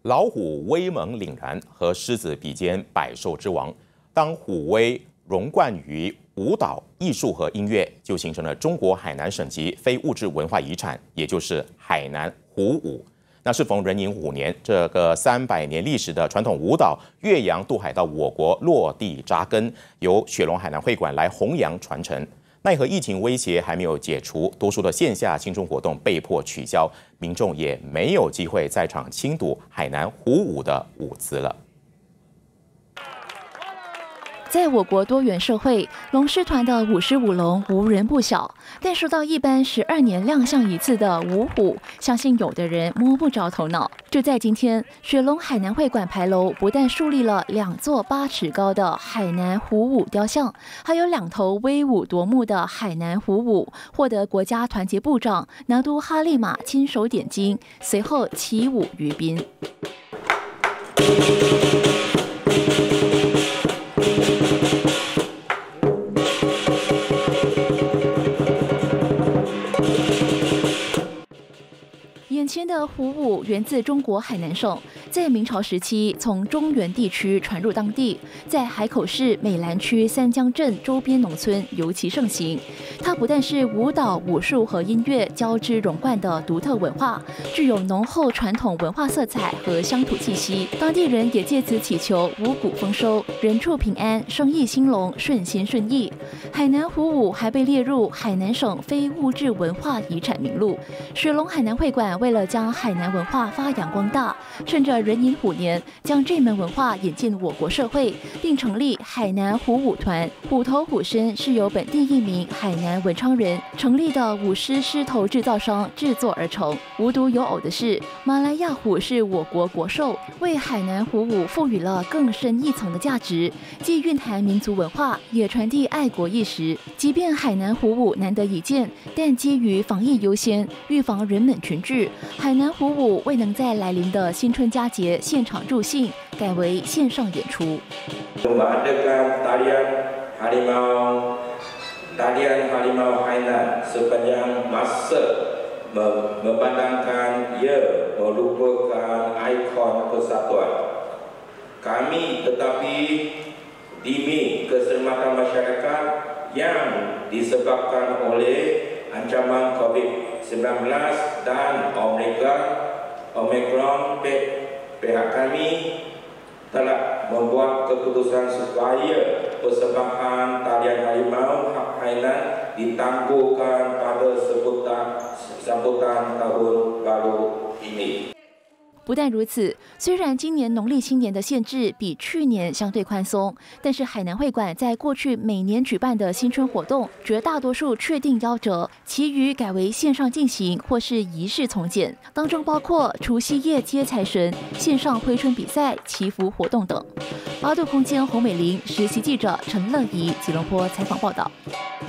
老虎威猛凛然，和狮子比肩百兽之王。当虎威融贯于舞蹈、艺术和音乐，就形成了中国海南省级非物质文化遗产，也就是海南虎舞。那适逢壬寅虎年，这个300年历史的传统舞蹈越洋渡海到我国落地扎根，由雪龙海南会馆来弘扬传承。奈何疫情威胁还没有解除，多数的线下庆祝活动被迫取消，民众也没有机会在场亲睹海南虎舞的舞姿了。 在我国多元社会，龙狮团的舞狮舞龙无人不晓，但说到一般12年亮相一次的舞虎，相信有的人摸不着头脑。就在今天，雪龙海南会馆牌楼不但树立了2座8尺高的海南虎舞雕像，还有2头威武夺目的海南虎舞，获得国家团结部长拿督哈利玛亲手点睛，随后起舞于宾。眼前的虎舞源自中国海南省，在明朝时期从中原地区传入当地，在海口市美兰区三江镇周边农村尤其盛行。它不但是舞蹈、武术和音乐交织融贯的独特文化，具有浓厚传统文化色彩和乡土气息。当地人也借此祈求五谷丰收、人畜平安、生意兴隆、顺心顺意。海南虎舞还被列入海南省非物质文化遗产名录。雪龙海南会馆为了将海南文化发扬光大，趁着壬寅虎年，将这门文化引进我国社会，并成立海南虎舞团。虎头虎身是由本地一名海南文昌人成立的舞狮狮头制造商制作而成。无独有偶的是，马来亚虎是我国国兽，为海南虎舞赋予了更深一层的价值，既蕴含民族文化，也传递爱国意识。即便海南虎舞难得一见，但基于防疫优先，预防人们群聚，海南虎舞未能在来临的新春佳节现场助兴，改为线上演出。 Tarian harimau Hainan sepanjang masa memandangkan ia merupakan ikon persatuan kami, tetapi demi keselamatan masyarakat yang disebabkan oleh ancaman COVID-19 dan Omicron, pihak kami telah membuat keputusan supaya persembahan tarian harimau Hainan ditangguhkan pada sambutan tahun baru ini。 不但如此，虽然今年农历新年的限制比去年相对宽松，但是海南会馆在过去每年举办的新春活动，绝大多数确定夭折，其余改为线上进行或是仪式从简，当中包括除夕夜接财神、线上挥春比赛、祈福活动等。8度空间洪美玲实习记者陈乐怡吉隆坡采访报道。